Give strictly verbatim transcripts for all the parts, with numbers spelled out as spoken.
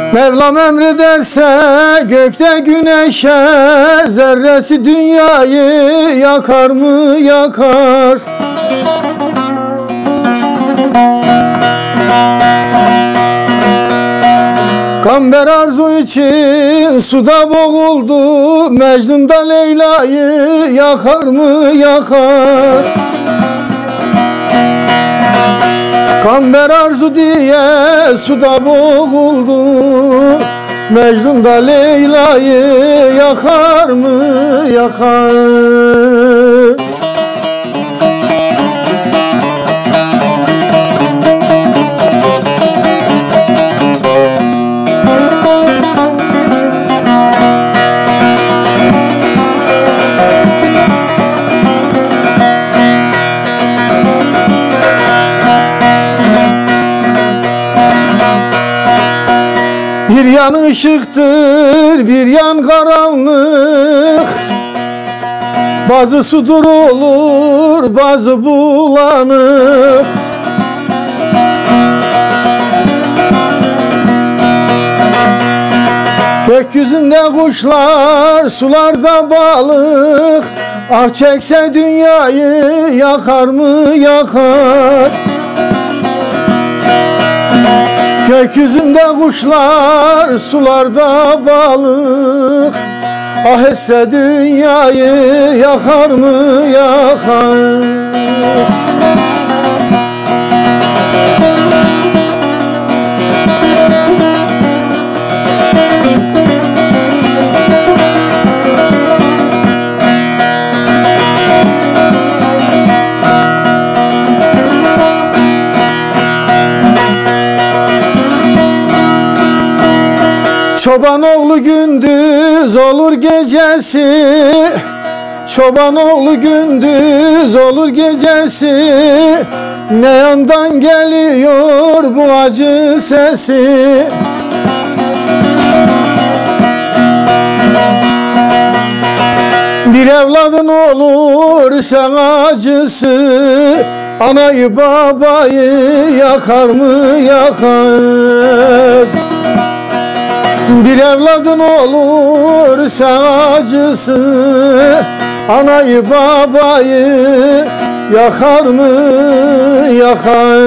Mevlam emrederse gökte güneşe, zerresi dünyayı yakar mı yakar. Kamber arzu için suda boğuldu, Mecnun da Leyla'yı yakar mı yakar. Kamber arzu diye suda boğuldu, Mecnun da Leyla'yı yakar mı yakar. Bir yan ışıktır, bir yan karanlık, bazı sudur olur, bazı bulanık. Gökyüzünde kuşlar, sularda balık, ah çekse dünyayı yakar mı yakar. Gökyüzünde kuşlar, sularda balık, ah etse dünyayı yakar mı yakar. Çoban oğlu gündüz olur gecesi, çoban oğlu gündüz olur gecesi, ne yandan geliyor bu acı sesi. Bir evladın olur sen acısı, anayı babayı yakar mı yakar. Bir evladın olur sen acısı, anayı babayı yakar mı yakar.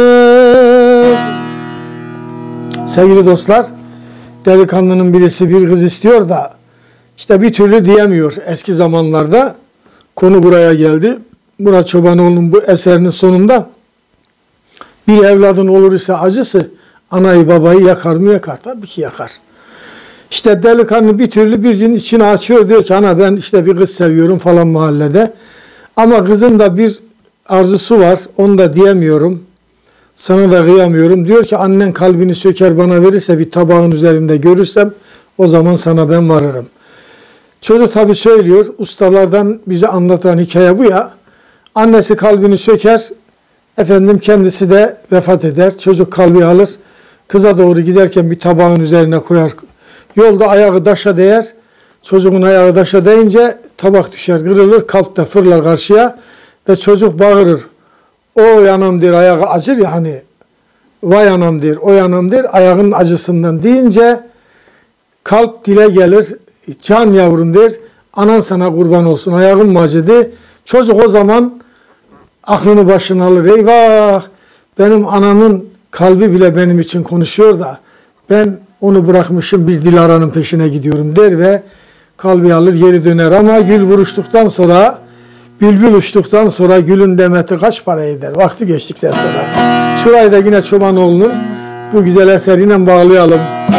Sevgili dostlar, delikanlının birisi bir kız istiyor da işte bir türlü diyemiyor. Eski zamanlarda konu buraya geldi. Murat Çobanoğlu'nun bu eserinin sonunda bir evladın olur ise acısı, anayı babayı yakar mı yakar? Tabii ki yakar. İşte delikanlı bir türlü bir gün içini açıyor, diyor ki ana ben işte bir kız seviyorum falan mahallede. Ama kızın da bir arzusu var, onu da diyemiyorum. Sana da kıyamıyorum. Diyor ki annen kalbini söker bana verirse, bir tabağın üzerinde görürsem o zaman sana ben varırım. Çocuk tabii söylüyor, ustalardan bize anlatan hikaye bu ya. Annesi kalbini söker, efendim kendisi de vefat eder. Çocuk kalbi alır, kıza doğru giderken bir tabağın üzerine koyar. Yolda ayağı taşa değer, çocuğun ayağı taşa değince tabak düşer, kırılır, kalp de fırlar karşıya ve çocuk bağırır. O yanam der, ayağı acır ya hani, vay anam der, o yanam der, ayağının acısından deyince kalp dile gelir, can yavrum der, anan sana kurban olsun, ayağım mı acıdı? Çocuk o zaman aklını başına alır, eyvah benim anamın kalbi bile benim için konuşuyor da ben onu bırakmışım bir Dilara'nın peşine gidiyorum der ve kalbi alır geri döner. Ama gül vuruştuktan sonra, bülbül uçtuktan sonra gülün demeti kaç para eder vakti geçtikten sonra. Şurayı da yine Çobanoğlu'nun bu güzel eseriyle bağlayalım.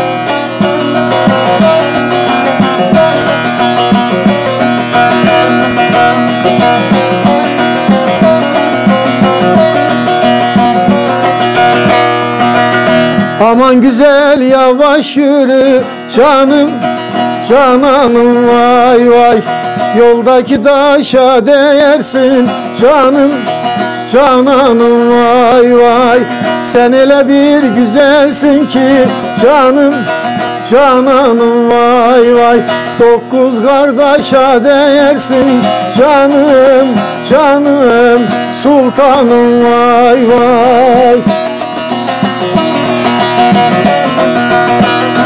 Aman güzel yavaş yürü canım, cananım vay vay. Yoldaki taşa değersin canım, cananım vay vay. Sen öyle bir güzelsin ki canım, cananım vay vay. Dokuz kardeşe değersin canım, canım sultanım vay vay.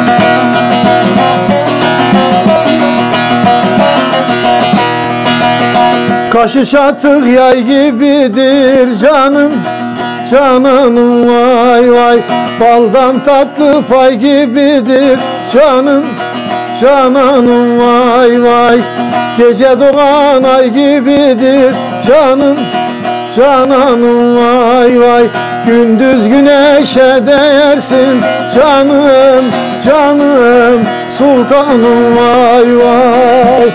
Başı çatık yay gibidir canım, cananım vay vay. Baldan tatlı pay gibidir canım, cananım vay vay. Gece doğan ay gibidir canım, cananım vay vay. Gündüz güneşe değersin canım, canım sultanım vay vay.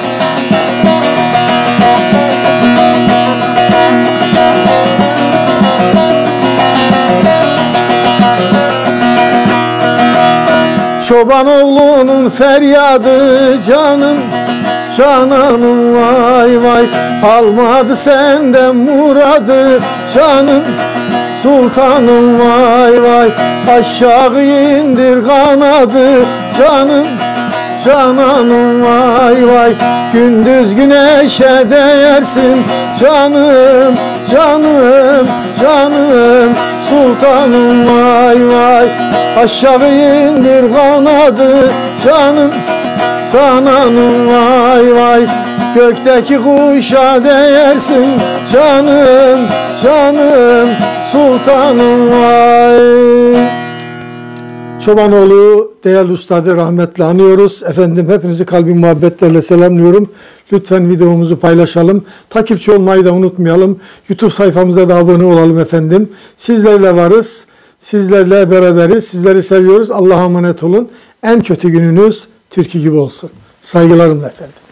Çoban oğlunun feryadı canım, cananım vay vay. Almadı senden muradı canım, sultanım vay vay. Aşağı indir kanadı canım, cananım vay vay. Gündüz güneşe değersin canım, canım, canım sultanım vay vay. Aşağı indir kanadı canım, cananım vay vay. Gökteki kuşa değersin canım, canım sultanım vay. Çobanoğlu değerli ustadı rahmetle anıyoruz. Efendim hepinizi kalbi muhabbetlerle selamlıyorum. Lütfen videomuzu paylaşalım. Takipçi olmayı da unutmayalım. YouTube sayfamıza da abone olalım efendim. Sizlerle varız. Sizlerle beraberiz. Sizleri seviyoruz. Allah'a emanet olun. En kötü gününüz türkü gibi olsun. Saygılarımla efendim.